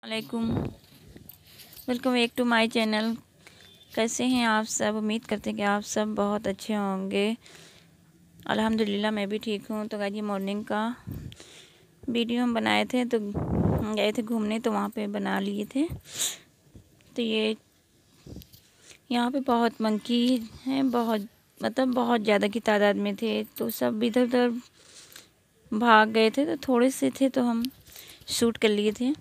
वालेकुम। Welcome back to my channel. कैसे हैं आप सब? उम्मीद करते हैं कि आप सब बहुत अच्छे होंगे। अल्हम्दुलिल्लाह मैं भी ठीक हूँ। तो गाइस ये मॉर्निंग का वीडियो हम बनाए थे, तो गए थे घूमने, तो वहाँ पे बना लिए थे। तो ये यहाँ पे बहुत मंकी हैं, बहुत मतलब बहुत ज़्यादा की तादाद में थे। तो सब इधर उधर भाग गए थे, तो थोड़े से थे तो हम शूट कर लिए थे।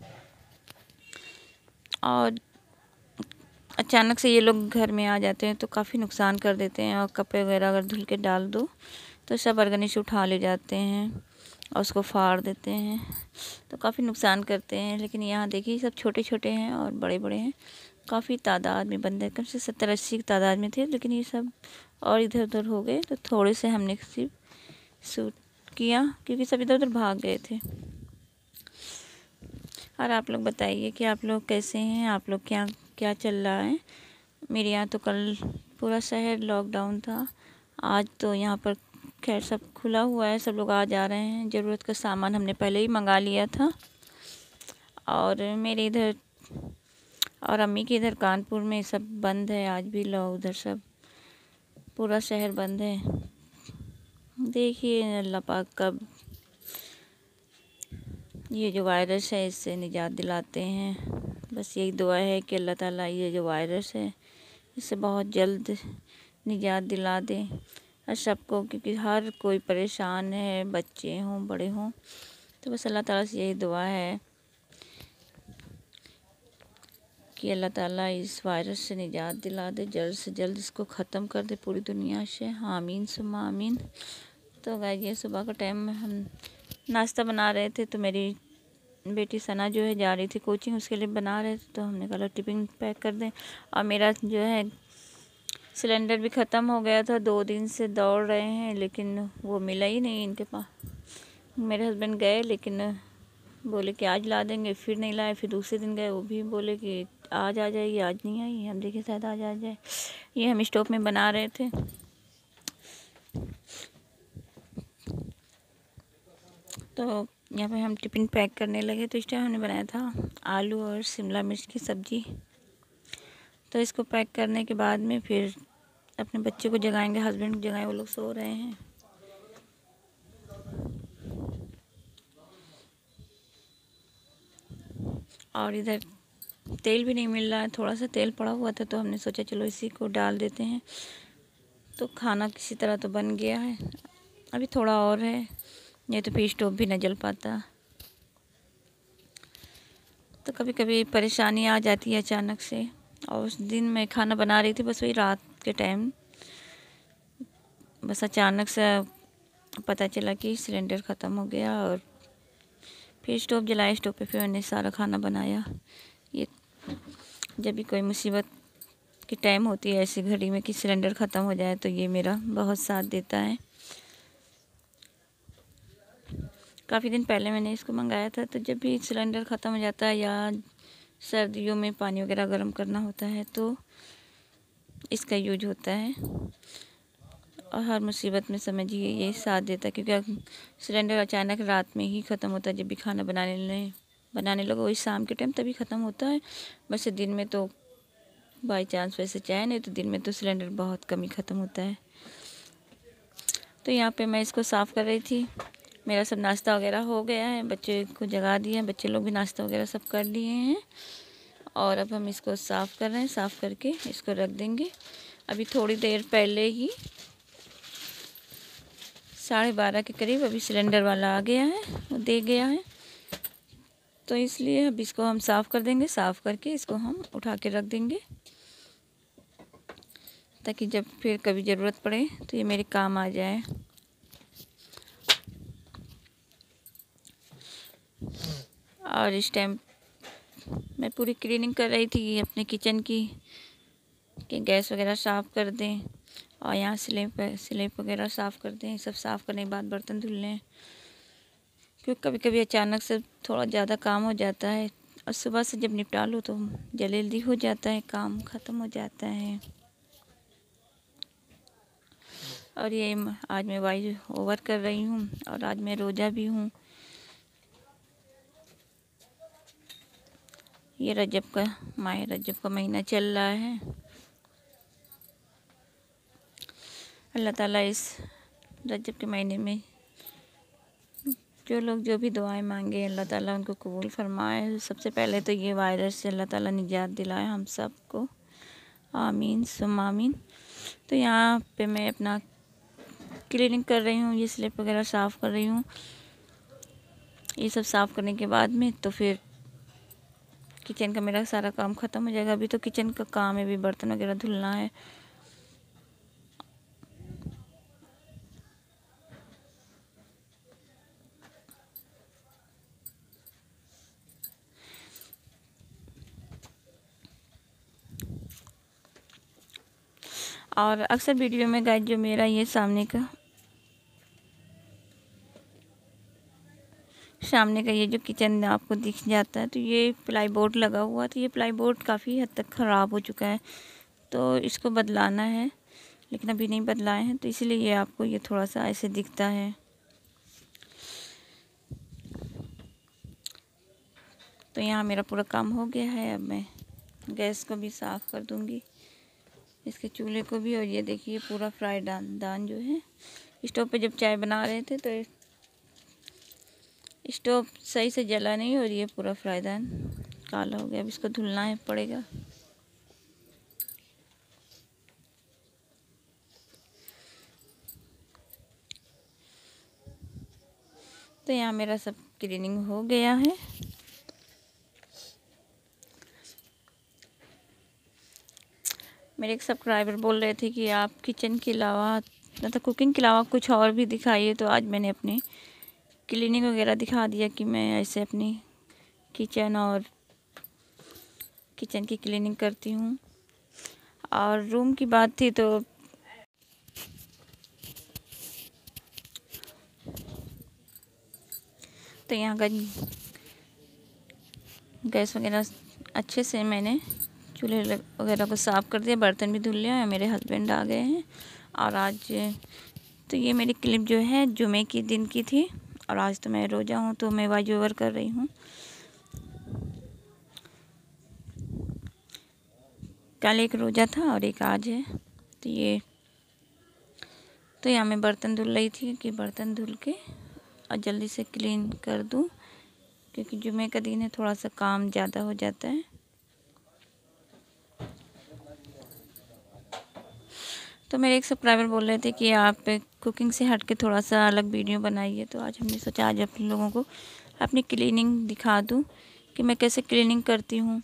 और अचानक से ये लोग घर में आ जाते हैं तो काफ़ी नुकसान कर देते हैं। और कपड़े वगैरह अगर धुल के डाल दो तो सब अर्गनिश उठा ले जाते हैं और उसको फाड़ देते हैं, तो काफ़ी नुकसान करते हैं। लेकिन यहाँ देखिए सब छोटे छोटे हैं और बड़े बड़े हैं। काफ़ी तादाद में बंदे, कम से 70-80 की तादाद में थे, लेकिन ये सब और इधर उधर हो गए। तो थोड़े से हमने सिर्फ शूट किया क्योंकि सब इधर उधर भाग गए थे। और आप लोग बताइए कि आप लोग कैसे हैं, आप लोग क्या क्या चल रहा है। मेरे यहाँ तो कल पूरा शहर लॉकडाउन था। आज तो यहाँ पर खैर सब खुला हुआ है, सब लोग आ जा रहे हैं। ज़रूरत का सामान हमने पहले ही मंगा लिया था। और मेरे इधर और अम्मी के इधर कानपुर में सब बंद है, आज भी लो उधर सब पूरा शहर बंद है। देखिए अल्लाह पाक कब ये जो वायरस है इससे निजात दिलाते हैं। बस यही दुआ है कि अल्लाह ताला ये जो वायरस है इससे बहुत जल्द निजात दिला दे और सबको, क्योंकि हर कोई परेशान है, बच्चे हों बड़े हों। तो बस अल्लाह ताला से यही दुआ है कि अल्लाह ताला इस वायरस से निजात दिला दे, जल्द से जल्द इसको ख़त्म कर दे पूरी दुनिया से। आमीन सुम्मा आमीन। तो गाइस ये सुबह का टाइम में हम नाश्ता बना रहे थे, तो मेरी बेटी सना जो है जा रही थी कोचिंग, उसके लिए बना रहे थे। तो हमने कहा टिफ़िन पैक कर दें। और मेरा जो है सिलेंडर भी ख़त्म हो गया था, 2 दिन से दौड़ रहे हैं लेकिन वो मिला ही नहीं इनके पास। मेरे हस्बैंड गए लेकिन बोले कि आज ला देंगे, फिर नहीं लाए। फिर दूसरे दिन गए, वो भी बोले कि आज आ जाएगी, आज नहीं आई। हम देखे शायद आज आ जाए। ये हम स्टोव में बना रहे थे। तो यहाँ पे हम टिफ़िन पैक करने लगे। तो इस टाइम हमने बनाया था आलू और शिमला मिर्च की सब्ज़ी। तो इसको पैक करने के बाद में फिर अपने बच्चे को जगाएंगे, हस्बैंड को जगाएं, वो लोग सो रहे हैं। और इधर तेल भी नहीं मिल रहा है, थोड़ा सा तेल पड़ा हुआ था, तो हमने सोचा चलो इसी को डाल देते हैं। तो खाना किसी तरह तो बन गया है, अभी थोड़ा और है, नहीं तो फिर स्टोव भी न जल पाता। तो कभी कभी परेशानी आ जाती है अचानक से। और उस दिन मैं खाना बना रही थी, बस वही रात के टाइम बस अचानक से पता चला कि सिलेंडर ख़त्म हो गया। और फिर स्टोव जलाया, स्टोव पे फिर मैंने सारा खाना बनाया। ये जब भी कोई मुसीबत की टाइम होती है ऐसी घड़ी में कि सिलेंडर ख़त्म हो जाए, तो ये मेरा बहुत साथ देता है। काफ़ी दिन पहले मैंने इसको मंगाया था। तो जब भी सिलेंडर ख़त्म हो जाता है या सर्दियों में पानी वगैरह गर्म करना होता है तो इसका यूज होता है। और हर मुसीबत में समझिए ये साथ देता है, क्योंकि सिलेंडर अचानक रात में ही ख़त्म होता है। जब भी खाना बनाने लगो वही शाम के टाइम तभी ख़त्म होता है। वैसे दिन में तो बाई चांस वैसे चाहे, नहीं तो दिन में तो सिलेंडर बहुत कम ही ख़त्म होता है। तो यहाँ पे मैं इसको साफ़ कर रही थी। मेरा सब नाश्ता वगैरह हो गया है, बच्चे को जगा दिया, बच्चे लोग भी नाश्ता वगैरह सब कर लिए हैं। और अब हम इसको साफ़ कर रहे हैं, साफ़ करके इसको रख देंगे। अभी थोड़ी देर पहले ही 12:30 के करीब अभी सिलेंडर वाला आ गया है, वो दे गया है। तो इसलिए अब इसको हम साफ़ कर देंगे, साफ़ करके इसको हम उठा के रख देंगे, ताकि जब फिर कभी ज़रूरत पड़े तो ये मेरे काम आ जाए। और इस टाइम मैं पूरी क्लीनिंग कर रही थी अपने किचन की, कि गैस वगैरह साफ़ कर दें और यहाँ स्लैब वगैरह साफ़ कर दें। सब साफ़ करने के बाद बर्तन धुल लें, क्योंकि कभी कभी अचानक से थोड़ा ज़्यादा काम हो जाता है। और सुबह से जब निपटा लो तो जल्दी हो जाता है, काम ख़त्म हो जाता है। और ये आज मैं वॉइस ओवर कर रही हूँ और आज मैं रोज़ा भी हूँ। ये रजब का माह रजब का महीना चल रहा है। अल्लाह ताला इस रजब के महीने में जो लोग जो भी दुआएं मांगे अल्लाह ताला उनको कबूल फरमाए। सबसे पहले तो ये वायरस से अल्लाह ताला निजात दिलाए हम सबको, आमीन सुम्मा आमीन। तो यहाँ पे मैं अपना क्लीनिंग कर रही हूँ, ये स्लिप वगैरह साफ़ कर रही हूँ। ये सब साफ़ करने के बाद में तो फिर किचन का मेरा सारा काम ख़त्म हो जाएगा। अभी तो किचन का काम है, अभी बर्तन वगैरह धुलना है। और अक्सर वीडियो में गाइस जो मेरा ये सामने का ये जो किचन आपको दिख जाता है, तो ये प्लाई बोर्ड लगा हुआ, तो ये प्लाई बोर्ड काफ़ी हद तक ख़राब हो चुका है, तो इसको बदलाना है, लेकिन अभी नहीं बदलाए हैं, तो इसलिए ये आपको ये थोड़ा सा ऐसे दिखता है। तो यहाँ मेरा पूरा काम हो गया है। अब मैं गैस को भी साफ़ कर दूँगी, इसके चूल्हे को भी। और ये देखिए पूरा फ्राई दान जो है, स्टोव पे जब चाय बना रहे थे तो स्टोव सही से जला नहीं और ये पूरा फ्राई दान काला हो गया। अब इसको धुलना है पड़ेगा। तो यहाँ मेरा सब क्लीनिंग हो गया है। मेरे एक सब्सक्राइबर बोल रहे थे कि आप किचन के अलावा मतलब कुकिंग के अलावा कुछ और भी दिखाइए, तो आज मैंने अपनी क्लीनिंग वगैरह दिखा दिया कि मैं ऐसे अपनी किचन की क्लीनिंग करती हूँ। और रूम की बात थी तो यहाँ का गैस वगैरह अच्छे से मैंने चूल्हे वगैरह को साफ़ कर दिया, बर्तन भी धुल लिया। मेरे हस्बैंड आ गए हैं। और आज तो ये मेरी क्लिप जो है जुमे की दिन की थी, और आज तो मैं रोज़ा हूँ, तो मैं वॉइस ओवर कर रही हूँ। कल एक रोज़ा था और एक आज है। तो यहाँ मैं बर्तन धुल रही थी कि बर्तन धुल के और जल्दी से क्लीन कर दूँ, क्योंकि जुमे का दिन है, थोड़ा सा काम ज़्यादा हो जाता है। तो मेरे एक सब्सक्राइबर बोल रहे थे कि आप कुकिंग से हट के थोड़ा सा अलग वीडियो बनाइए, तो आज हमने सोचा आज आप लोगों को अपनी क्लीनिंग दिखा दूं कि मैं कैसे क्लीनिंग करती हूं।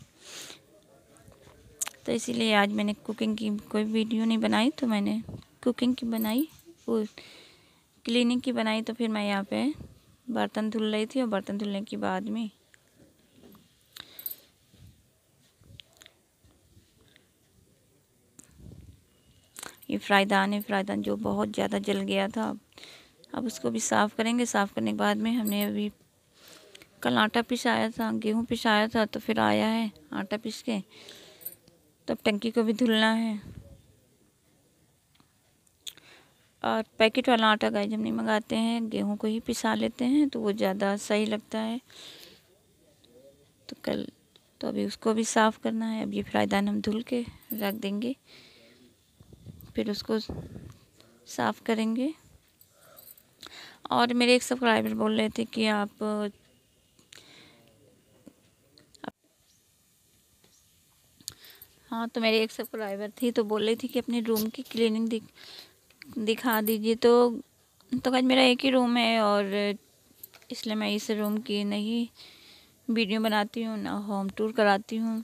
तो इसीलिए आज मैंने कुकिंग की कोई वीडियो नहीं बनाई, तो मैंने कुकिंग की बनाई, वो क्लीनिंग की बनाई। तो फिर मैं यहाँ पे बर्तन धुल रही थी, और बर्तन धुलने के बाद में ये फ्राईदान है, फ्राईदान जो बहुत ज़्यादा जल गया था। अब उसको भी साफ़ करेंगे। साफ़ करने के बाद में हमने अभी कल आटा पिसाया था, गेहूँ पिसाया था, तो फिर आया है आटा पीस के, तब टंकी को भी धुलना है। और पैकेट वाला आटा गाइस हम नहीं मंगाते हैं, गेहूँ को ही पिसा लेते हैं, तो वो ज़्यादा सही लगता है। तो अभी उसको भी साफ़ करना है। अब ये फ्राईदान हम धुल के रख देंगे, फिर उसको साफ़ करेंगे। और मेरे एक सब्सक्राइबर बोल रहे थे कि आप हाँ, तो मेरी एक सब्सक्राइबर थी, तो बोल रही थी कि अपने रूम की क्लीनिंग दिखा दीजिए। तो आज मेरा एक ही रूम है, और इसलिए मैं इस रूम की नहीं वीडियो बनाती हूँ, ना होम टूर कराती हूँ।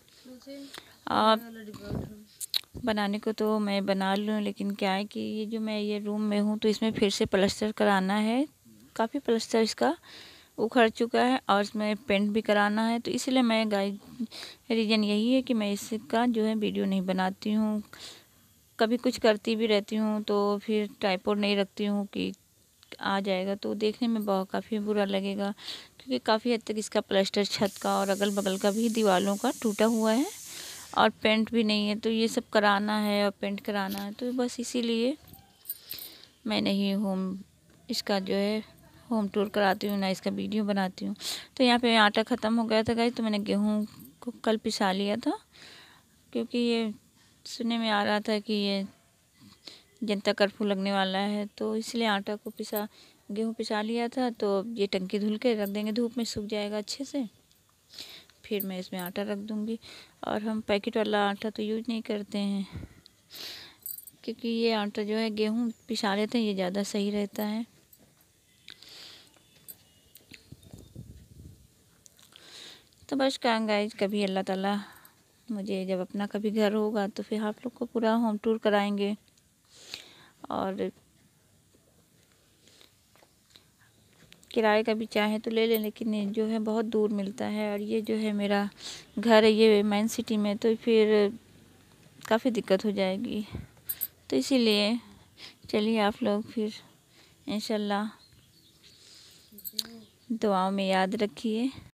बनाने को तो मैं बना लूँ, लेकिन क्या है कि ये रूम में हूँ, तो इसमें फिर से प्लास्टर कराना है। काफ़ी प्लास्टर इसका उखड़ चुका है, और इसमें पेंट भी कराना है। तो इसलिए मैं रीज़न यही है कि मैं इसका जो है वीडियो नहीं बनाती हूँ। कभी कुछ करती भी रहती हूँ, तो फिर ट्राइपॉड नहीं रखती हूँ कि आ जाएगा तो देखने में काफ़ी बुरा लगेगा, क्योंकि काफ़ी हद तक इसका प्लास्टर छत का और अगल बगल का भी दीवारों का टूटा हुआ है, और पेंट भी नहीं है। तो ये सब कराना है और पेंट कराना है, तो बस इसीलिए मैं नहीं इसका जो है होम टूर कराती हूँ, ना इसका वीडियो बनाती हूँ। तो यहाँ पे आटा ख़त्म हो गया था गाइस, तो मैंने गेहूँ को कल पिसा लिया था, क्योंकि ये सुनने में आ रहा था कि ये जनता कर्फ्यू लगने वाला है, तो इसलिए आटा को गेहूँ पिसा लिया था। तो ये टंकी धुल के रख देंगे, धूप में सूख जाएगा अच्छे से, फिर मैं इसमें आटा रख दूँगी। और हम पैकेट वाला आटा तो यूज नहीं करते हैं, क्योंकि ये आटा जो है गेहूँ पिसा लेते हैं, ये ज़्यादा सही रहता है। तो बस गाइस, कभी अल्लाह ताला मुझे जब अपना कभी घर होगा तो फिर आप लोग को पूरा होम टूर कराएंगे। और किराए का भी चाहे तो ले लें, लेकिन ये जो है बहुत दूर मिलता है, और ये जो है मेरा घर है ये मेन सिटी में, तो फिर काफ़ी दिक्कत हो जाएगी। तो इसीलिए चलिए आप लोग फिर इंशाल्लाह दुआओं में याद रखिए।